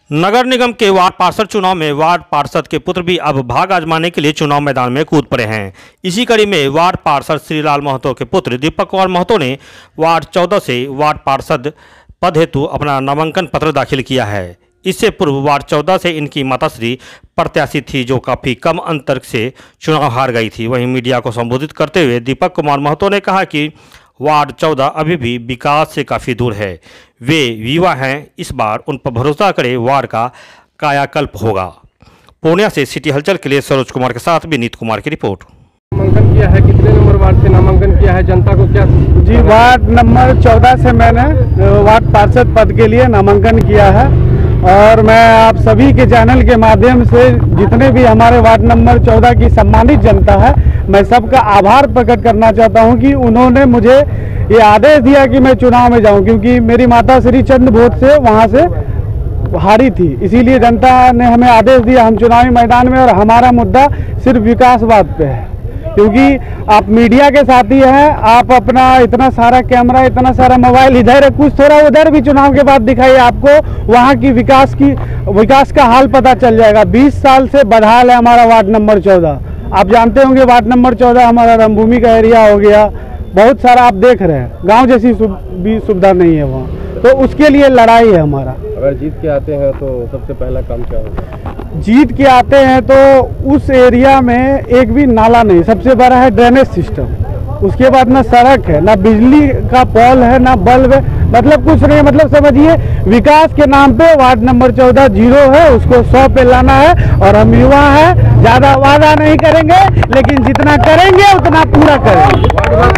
नगर निगम के वार्ड पार्षद चुनाव में वार्ड पार्षद के पुत्र भी अब भाग आजमाने के लिए चुनाव मैदान में कूद पड़े हैं। इसी कड़ी में वार्ड पार्षद श्रीलाल महतो के पुत्र दीपक कुमार महतो ने वार्ड 14 से वार्ड पार्षद पद हेतु अपना नामांकन पत्र दाखिल किया है। इससे पूर्व वार्ड 14 से इनकी माताश्री प्रत्याशी थी, जो काफ़ी कम अंतर से चुनाव हार गई थी। वहीं मीडिया को संबोधित करते हुए दीपक कुमार महतो ने कहा कि वार्ड 14 अभी भी विकास से काफ़ी दूर है। वे युवा हैं, इस बार उन पर भरोसा करें, वार्ड का कायाकल्प होगा। पूर्णिया से सिटी हलचल के लिए सरोज कुमार के साथ विनीत कुमार की रिपोर्ट। नामांकन किया है, कितने नंबर वार्ड से नामांकन किया है, जनता को क्या? जी, वार्ड नंबर 14 से मैंने वार्ड पार्षद पद के लिए नामांकन किया है और मैं आप सभी के चैनल के माध्यम से जितने भी हमारे वार्ड नंबर 14 की सम्मानित जनता है, मैं सबका आभार प्रकट करना चाहता हूं कि उन्होंने मुझे ये आदेश दिया कि मैं चुनाव में जाऊं, क्योंकि मेरी माता श्री चंद वोट से वहां से हारी थी। इसीलिए जनता ने हमें आदेश दिया हम चुनावी मैदान में, और हमारा मुद्दा सिर्फ विकासवाद पे है। क्योंकि आप मीडिया के साथी हैं, आप अपना इतना सारा कैमरा, इतना सारा मोबाइल इधर है, कुछ थोड़ा उधर भी चुनाव के बाद दिखाइए, आपको वहाँ की विकास का हाल पता चल जाएगा। 20 साल से बदहाल है हमारा वार्ड नंबर 14। आप जानते होंगे वार्ड नंबर 14 हमारा रामभूमि का एरिया हो गया, बहुत सारा आप देख रहे हैं, गांव जैसी भी सुविधा नहीं है वहाँ, तो उसके लिए लड़ाई है हमारा। अगर जीत के आते हैं तो सबसे पहला काम क्या होगा? जीत के आते हैं तो उस एरिया में एक भी नाला नहीं, सबसे बड़ा है ड्रेनेज सिस्टम, उसके बाद ना सड़क है, ना बिजली का पोल है, ना बल्ब है, मतलब कुछ नहीं। मतलब समझिए विकास के नाम पे वार्ड नंबर 14 जीरो है, उसको 100 पे लाना है। और हम युवा हैं, ज्यादा वादा नहीं करेंगे, लेकिन जितना करेंगे उतना पूरा करेंगे।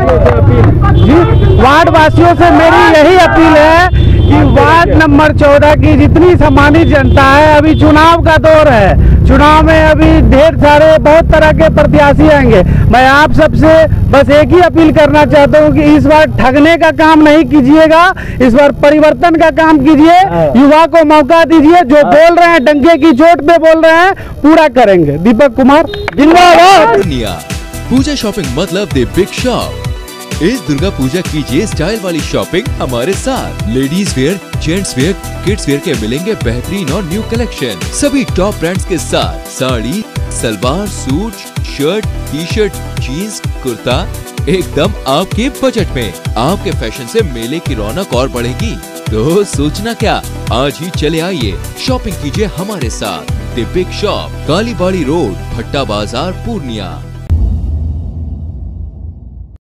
जी, वार्ड वासियों से मेरी यही अपील है कि वार्ड नंबर 14 की जितनी सम्मानित जनता है, अभी चुनाव का दौर है, चुनाव में अभी ढेर सारे बहुत तरह के प्रत्याशी आएंगे। मैं आप सबसे बस एक ही अपील करना चाहता हूं कि इस बार ठगने का काम नहीं कीजिएगा, इस बार परिवर्तन का काम कीजिए, युवा को मौका दीजिए। जो बोल रहे हैं डंके की चोट पे बोल रहे हैं, पूरा करेंगे। दीपक कुमार जिंदाबाद। पूजा शॉपिंग मतलब द बिग शॉप। इस दुर्गा पूजा कीजिए स्टाइल वाली शॉपिंग हमारे साथ। Ladies wear, gents wear, kids wear के मिलेंगे बेहतरीन और न्यू कलेक्शन, सभी टॉप ब्रांड्स के साथ। Sari, salwar suit, shirt, T shirt, jeans, kurta, एकदम आपके बजट में। आपके फैशन से मेले की रौनक और बढ़ेगी, तो सोचना क्या, आज ही चले आइए, शॉपिंग कीजिए हमारे साथ। The big shop, Kalibari road, Bhatta Bazar, Purnia.